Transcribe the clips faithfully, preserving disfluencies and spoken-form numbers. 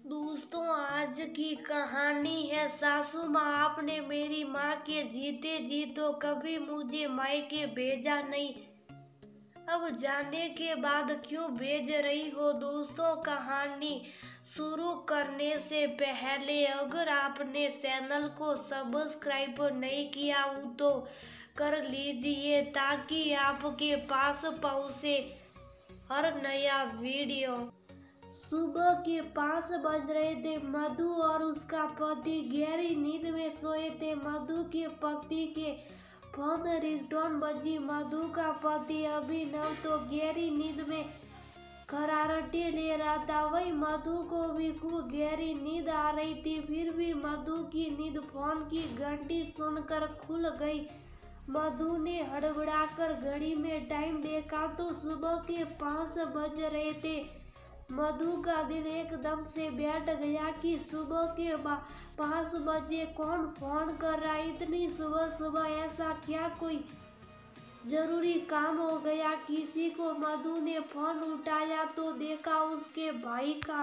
दोस्तों, आज की कहानी है सासू माँ। आपने मेरी माँ के जीते जी तो कभी मुझे मायके भेजा नहीं, अब जाने के बाद क्यों भेज रही हो। दोस्तों, कहानी शुरू करने से पहले अगर आपने चैनल को सब्सक्राइब नहीं किया हो तो कर लीजिए, ताकि आपके पास पहुँचे हर नया वीडियो। सुबह के पाँच बज रहे थे। मधु और उसका पति गहरी नींद में सोए थे। मधु के पति के फोन रिंगटोन बजी। मधु का पति अभिनव तो गहरी नींद में खरारटे ले रहा था। वही मधु को भी खूब गहरी नींद आ रही थी। फिर भी मधु की नींद फोन की घंटी सुनकर खुल गई। मधु ने हड़बड़ाकर घड़ी में टाइम देखा तो सुबह के पाँच बज रहे थे। मधु का दिल एकदम से बैठ गया कि सुबह के पाँच बजे कौन फोन कर रहा है। इतनी सुबह सुबह ऐसा क्या कोई जरूरी काम हो गया किसी को। मधु ने फोन उठाया तो देखा उसके भाई का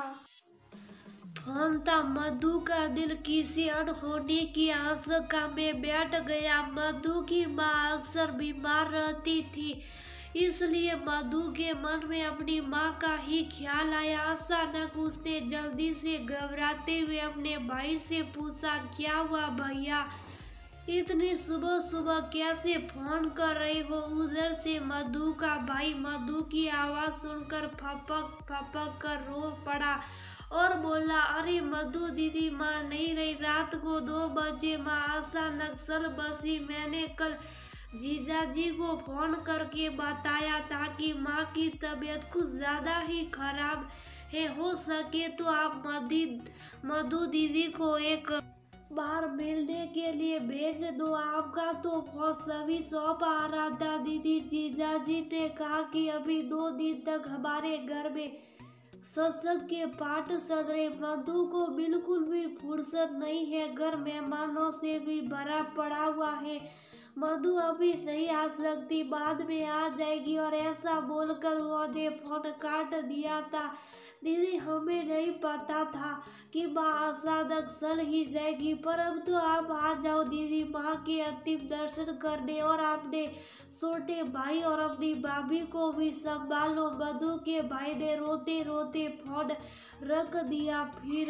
फोन था। मधु का दिल किसी अनहोनी की आशंका में बैठ गया। मधु की माँ अक्सर बीमार रहती थी, इसलिए मधु के मन में अपनी माँ का ही ख्याल आया। अचानक उसने जल्दी से घबराते हुए अपने भाई से पूछा, क्या हुआ भैया, इतनी सुबह सुबह कैसे फोन कर रहे हो। उधर से मधु का भाई मधु की आवाज सुनकर फपक फपक कर रो पड़ा और बोला, अरे मधु दीदी, माँ नहीं रही। रात को दो बजे माँ अचानक चल बसी। मैंने कल जीजा जी को फोन करके बताया था कि माँ की तबीयत कुछ ज्यादा ही खराब है। हो सके तो आप मधी मधु दीदी को एक बार मिलने के लिए भेज दो। आपका तो बहुत सभी सौंप आ रहा था। दीदी, जीजा जी ने कहा कि अभी दो दिन तक हमारे घर में सत्संग के पाठ चल रहे। मधु को बिल्कुल भी फुर्सत नहीं है, घर मेहमानों से भी भरा पड़ा हुआ है। मधु अभी नहीं आ सकती, बाद में आ जाएगी। और ऐसा बोलकर उन्होंने फोन काट दिया था। दीदी, हमें नहीं पता था कि माँ अचानक चल ही जाएगी, पर अब तो आप आ जाओ दीदी, माँ के अंतिम दर्शन करने। और आपने छोटे भाई और अपनी भाभी को भी संभालो। मधु के भाई ने रोते रोते फोन रख दिया। फिर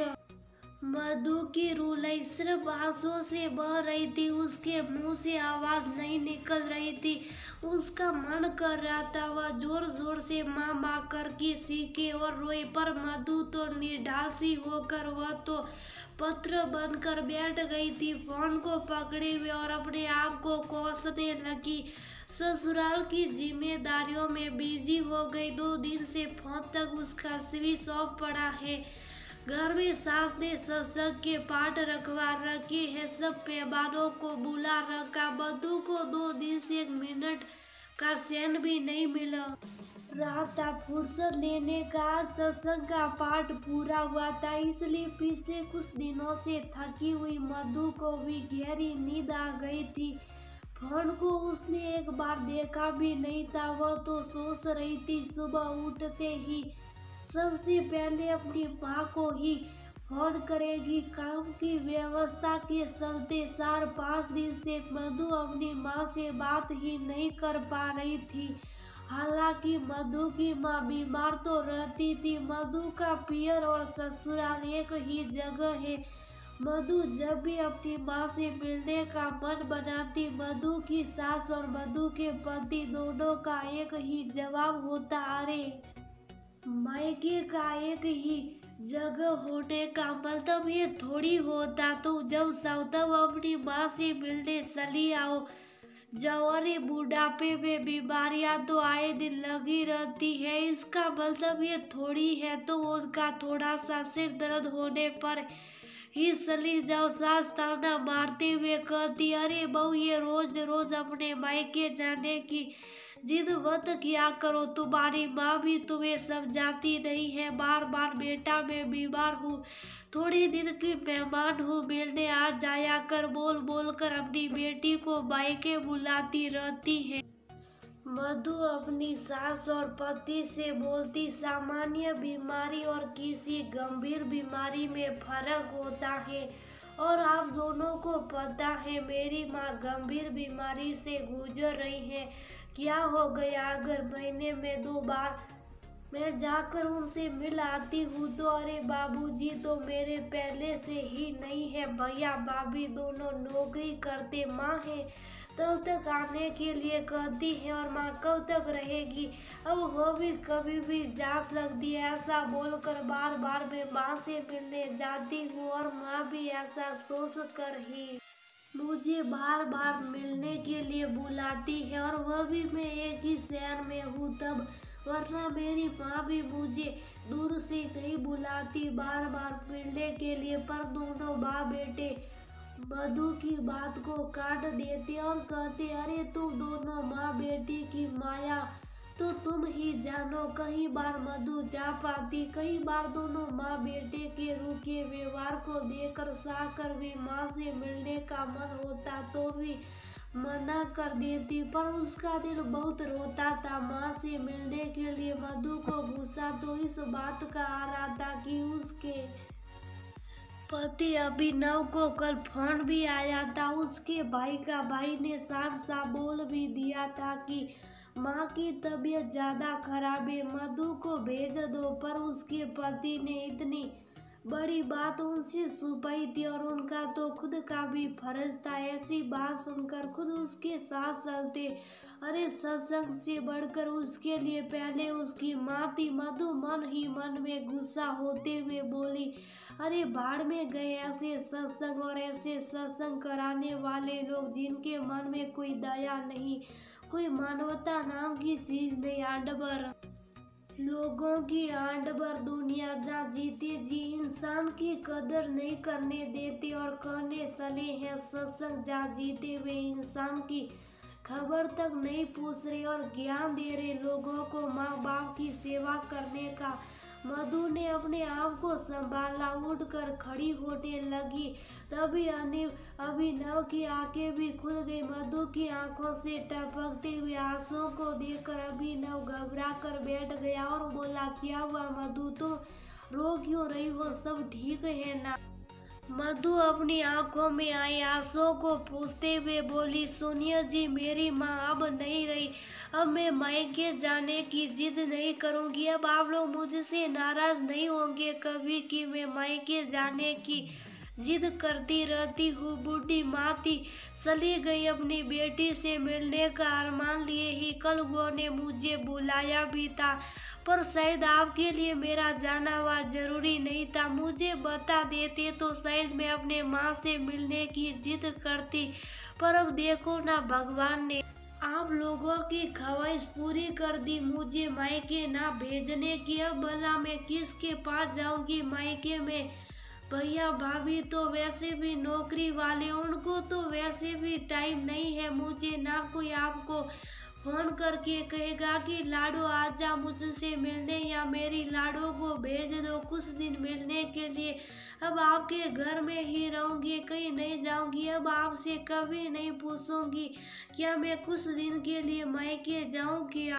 मधु की रुलाई सिर्फ आंसुओं से बह रही थी, उसके मुंह से आवाज नहीं निकल रही थी। उसका मन कर रहा था वह जोर जोर से माँ माँ करके सीखे और रोए, पर मधु तो निर्ढासी होकर वह तो पत्र बनकर बैठ गई थी, फोन को पकड़े हुए और अपने आप को कोसने लगी। ससुराल की जिम्मेदारियों में बिजी हो गई। दो दिन से फोन तक उसका स्विच ऑफ पड़ा है। घर में सास ने सत्संग के पाठ रखवा रखे हैं, सब मेहमानों को बुला रखा। मधु को दो दिन से एक मिनट का चैन भी नहीं मिला रहा था फुर्सत लेने का। सत्संग का पाठ पूरा हुआ था, इसलिए पिछले कुछ दिनों से थकी हुई मधु को भी गहरी नींद आ गई थी। फोन को उसने एक बार देखा भी नहीं था, वह तो सोच रही थी सुबह उठते ही सबसे पहले अपनी माँ को ही फोन करेगी। काम की व्यवस्था के चलते चार पाँच दिन से मधु अपनी माँ से बात ही नहीं कर पा रही थी। हालांकि मधु की माँ बीमार तो रहती थी। मधु का पियर और ससुराल एक ही जगह है। मधु जब भी अपनी माँ से मिलने का मन बनाती, मधु की सास और मधु के पति दोनों का एक ही जवाब होता, अरे मायके का एक ही जगह होने का मतलब ये थोड़ी होता तो जब चाहो तब अपनी माँ से मिलने चली आओ जाओ। अरे बुढ़ापे में बीमारियां तो आए दिन लगी रहती है, इसका मतलब ये थोड़ी है तो उनका थोड़ा सा सिर दर्द होने पर ही चली जाओ। सास ताना मारते हुए कहती, अरे बहू, ये रोज रोज अपने मायके जाने की जिद मत किया करो, तुम्हारी माँ भी तुम्हें समझाती नहीं है। बार बार बेटा मैं बीमार हूँ, थोड़े दिन की मेहमान हूँ, मिलने आ जाया कर, बोल बोल कर अपनी बेटी को मायके बुलाती रहती है। मधु अपनी सास और पति से बोलती, सामान्य बीमारी और किसी गंभीर बीमारी में फर्क होता है और आप दोनों को पता है मेरी माँ गंभीर बीमारी से गुजर रही है। क्या हो गया अगर महीने में दो बार मैं जाकर उनसे मिल आती हूँ तो? अरे बाबूजी तो मेरे पहले से ही नहीं है, भैया भाभी दोनों नौकरी करते, माँ है तब तक आने के लिए कहती है और माँ कब तक रहेगी, अब वो भी कभी भी जा सकती है। ऐसा बोलकर बार बार मैं माँ से मिलने जाती हूँ और माँ भी ऐसा सोच कर ही मुझे बार बार मिलने के लिए बुलाती है और वह भी मैं एक ही शहर में हूँ तब, वरना मेरी माँ भी मुझे दूर से नहीं बुलाती बार बार मिलने के लिए। पर दोनों माँ बेटे मधु की बात को काट देते और कहते, अरे तुम दोनों माँ बेटी की माया तो तुम ही जानो। कई बार मधु जा पाती, कई बार दोनों माँ बेटे के रूखे व्यवहार को देखकर साकर भी माँ से मिलने का मन होता तो भी मना कर देती, पर उसका दिल बहुत रोता था माँ से मिलने के लिए। मधु को गुस्सा तो इस बात का आ रहा था कि उसके पति अभिनव को कल फोन भी आया था उसके भाई का। भाई ने साफ साफ बोल भी दिया था कि माँ की तबीयत ज्यादा खराब है, मधु को भेज दो, पर उसके पति ने इतनी बड़ी बात उनसे छुपाई थी और उनका तो खुद का भी फर्ज था। ऐसी बात सुनकर खुद उसके साथ चलते, अरे सत्संग से बढ़कर उसके लिए पहले उसकी माँ थी। मधु मन ही मन में गुस्सा होते हुए बोली, अरे भाड़ में गए ऐसे सत्संग और ऐसे सत्संग कराने वाले लोग जिनके मन में कोई दया नहीं, कोई मानवता नाम की चीज नहीं। आंडबर लोगों की आंडबर दुनिया जहाँ जीते जी इंसान की कदर नहीं करने देते और करने चले हैं सत्संग, जहाँ जीते हुए इंसान की खबर तक नहीं पूछ रहे और ज्ञान दे रहे लोगों को माँ बाप की सेवा करने का। मधु ने अपने आप को संभाला, उठकर खड़ी होने लगी। तभी अभिनव की आंखें भी खुल गई। मधु की आंखों से टपकते हुए आंसुओं को देखकर अभिनव घबरा कर बैठ गया और बोला, क्या हुआ मधु, तुम रो क्यों रही हो, सब ठीक है ना? मधु अपनी आंखों में आए आंसुओं को पूछते हुए बोली, सुनिए जी, मेरी माँ अब नहीं रही, अब मैं मायके जाने की जिद नहीं करूँगी। अब आप लोग मुझसे नाराज नहीं होंगे कभी कि मैं मायके जाने की जिद करती रहती हूँ। बूढ़ी माँ थी, चली गई अपनी बेटी से मिलने का अरमान लिए ही। कल वो ने मुझे बुलाया भी था, पर शायद आपके लिए मेरा जाना वह जरूरी नहीं था। मुझे बता देते तो शायद मैं अपने माँ से मिलने की जिद करती, पर अब देखो ना, भगवान ने आप लोगों की ख्वाहिश पूरी कर दी मुझे मायके ना भेजने की। अब भला मैं किसके पास जाऊंगी मायके में? भैया भाभी तो वैसे भी नौकरी वाले, उनको तो वैसे भी टाइम नहीं है मुझे। ना कोई आपको फोन करके कहेगा कि लाडो आजा मुझसे मिलने, या मेरी लाडो को भेज दो कुछ दिन मिलने के लिए। अब आपके घर में ही रहूंगी, कहीं नहीं जाऊंगी। अब आपसे कभी नहीं पूछूंगी क्या मैं कुछ दिन के लिए मायके जाऊं क्या?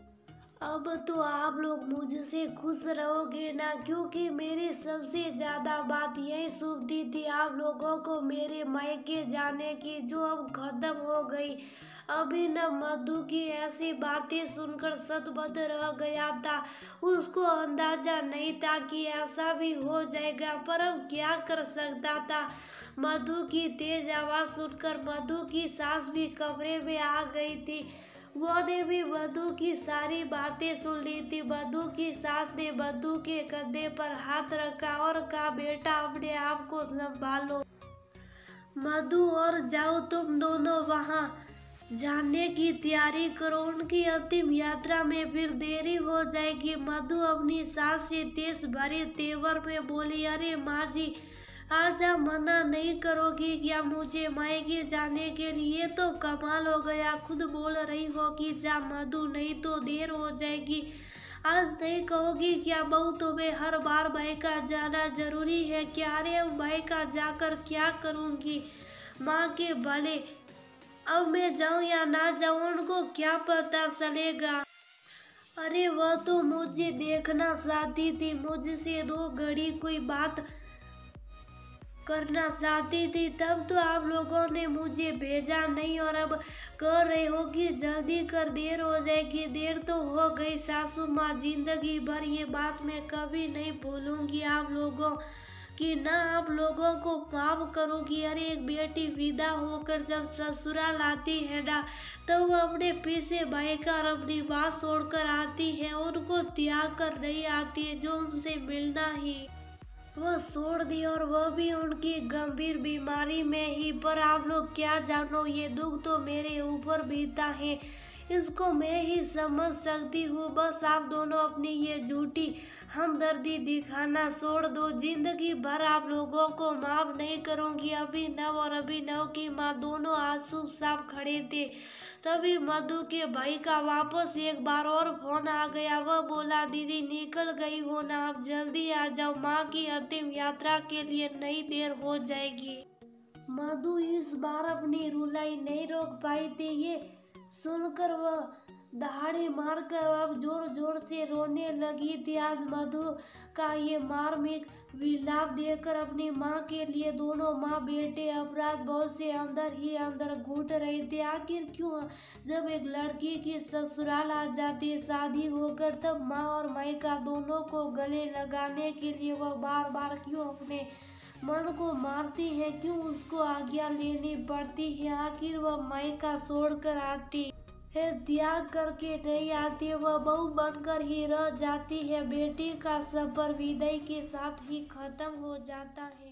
अब तो आप लोग मुझसे खुश रहोगे ना, क्योंकि मेरी सबसे ज्यादा बात यही सुनती थी आप लोगों को मेरे मायके जाने की, जो अब खत्म हो गई। अभी न मधु की ऐसी बातें सुनकर सतबद्ध रह गया था। उसको अंदाजा नहीं था कि ऐसा भी हो जाएगा, पर अब क्या कर सकता था। मधु की तेज आवाज सुनकर मधु की सास भी कमरे में आ गई थी। वो ने भी मधु की सारी बातें सुन ली थी। मधु की सास ने मधु के कंधे पर हाथ रखा और कहा, बेटा अपने आप को संभालो मधु, और जाओ तुम दोनों वहाँ जाने की तैयारी करो, उनकी अंतिम यात्रा में फिर देरी हो जाएगी। मधु अपनी सास से तेज भरे तेवर में बोली, अरे माँ जी, आज आप मना नहीं करोगी क्या मुझे मायके जाने के लिए? तो कमाल हो गया, खुद बोल रही हो कि जा मधु, नहीं तो देर हो जाएगी। आज नहीं कहोगी क्या बहू, तुम्हें हर बार मायका जाना जरूरी है क्या? अरे अब मायका जाकर क्या करूँगी? माँ के भले अब मैं जाऊं या ना जाऊं उनको क्या पता चलेगा। अरे वह तो मुझे देखना चाहती थी, मुझसे दो घड़ी कोई बात करना चाहती थी, तब तो आप लोगों ने मुझे भेजा नहीं और अब कह रहे हो कि जल्दी कर, देर हो जाएगी। देर तो हो गई सासू माँ, जिंदगी भर ये बात मैं कभी नहीं भूलूंगी आप लोगों कि ना आप लोगों को माफ करूंगी। अरे एक बेटी विदा होकर जब ससुराल आती है ना, तो वो अपने पीछे भाई का और अपनी बात छोड़कर आती है, उनको त्याग कर नहीं आती है जो उनसे मिलना ही वो छोड़ दी, और वह भी उनकी गंभीर बीमारी में ही। पर आप लोग क्या जानो, ये दुख तो मेरे ऊपर बीता है, इसको मैं ही समझ सकती हूँ। बस आप दोनों अपनी ये झूठी हमदर्दी दिखाना छोड़ दो, जिंदगी भर आप लोगों को माफ नहीं करूँगी। अभिनव और अभिनव की माँ दोनों आंसू साफ खड़े थे, तभी मधु के भाई का वापस एक बार और फोन आ गया। वह बोला, दीदी निकल गई हो ना, आप जल्दी आ जाओ, माँ की अंतिम यात्रा के लिए नई देर हो जाएगी। मधु इस बार अपनी रुलाई नहीं रोक पाई थी। ये सुनकर वह दहाड़ी मारकर अब जोर जोर से रोने लगी थी। आज मधु का ये मार्मिक विलाप देखकर अपनी माँ के लिए दोनों माँ बेटे अपराध बहुत से अंदर ही अंदर घुट रहे थे। आखिर क्यों जब एक लड़की की ससुराल आ जाती है शादी होकर, तब माँ और मायका दोनों को गले लगाने के लिए वह बार बार क्यों अपने मन को मारती है, क्यों उसको आज्ञा लेनी पड़ती है। आखिर वह मायका छोड़कर आती है, त्याग करके नहीं आती, वह बहू बनकर ही रह जाती है। बेटी का सफर विदाई के साथ ही खत्म हो जाता है।